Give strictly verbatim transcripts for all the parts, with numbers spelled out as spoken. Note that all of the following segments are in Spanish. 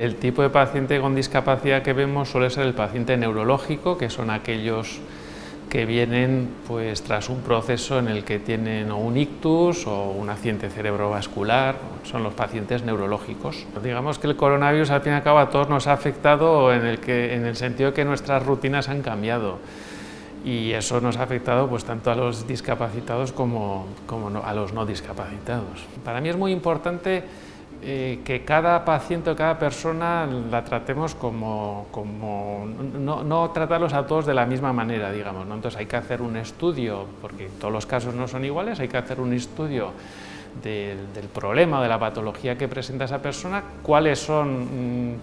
El tipo de paciente con discapacidad que vemos suele ser el paciente neurológico, que son aquellos que vienen pues, tras un proceso en el que tienen o un ictus o un accidente cerebrovascular, son los pacientes neurológicos. Digamos que el coronavirus al fin y al cabo a todos nos ha afectado en el, que, en el sentido de que nuestras rutinas han cambiado y eso nos ha afectado pues, tanto a los discapacitados como, como no, a los no discapacitados. Para mí es muy importante Eh, que cada paciente o cada persona la tratemos como, como no, no tratarlos a todos de la misma manera, digamos, ¿no? Entonces hay que hacer un estudio, porque todos los casos no son iguales, hay que hacer un estudio de, del problema, de la patología que presenta esa persona, cuáles son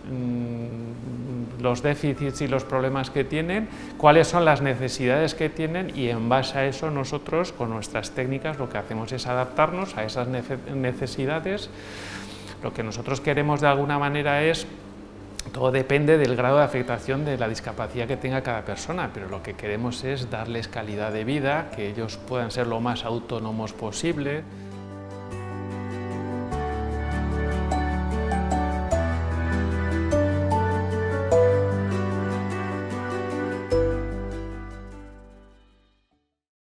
mmm, los déficits y los problemas que tienen, cuáles son las necesidades que tienen y en base a eso nosotros con nuestras técnicas lo que hacemos es adaptarnos a esas necesidades. Lo que nosotros queremos de alguna manera es, todo depende del grado de afectación de la discapacidad que tenga cada persona, pero lo que queremos es darles calidad de vida, que ellos puedan ser lo más autónomos posible.